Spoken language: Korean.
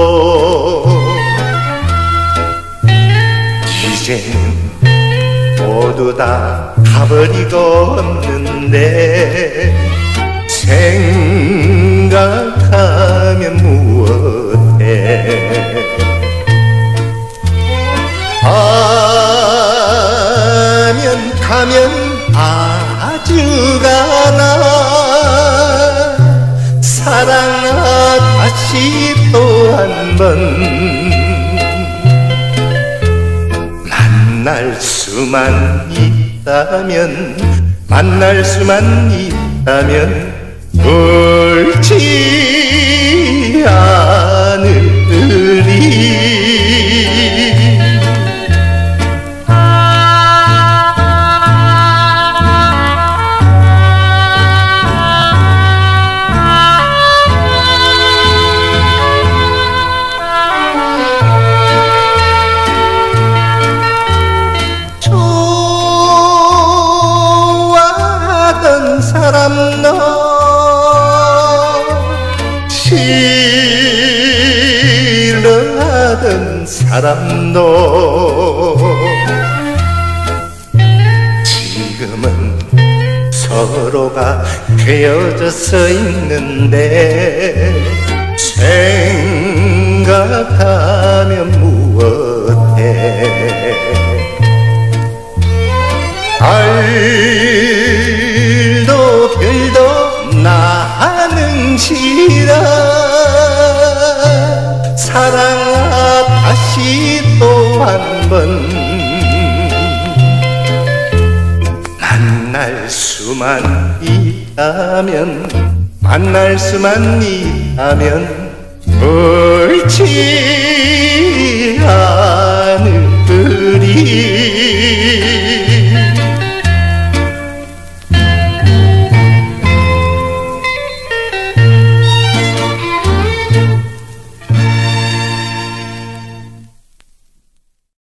이제는 모두 다 가버리겠는데 생각하면 무엇해. 가면 아주 가나 사랑아 다시 또 한 번 만날 수만 있다면 만날 수만 있다면 울지 않으리. 사람 너 싫어하던 사람 너 지금은 서로가 헤어져서 있는데 생각하면 무엇해. 별도 나는지라 사랑아 다시 또 한 번 만날 수만 있다면 만날 수만 있다면 울지 않으리.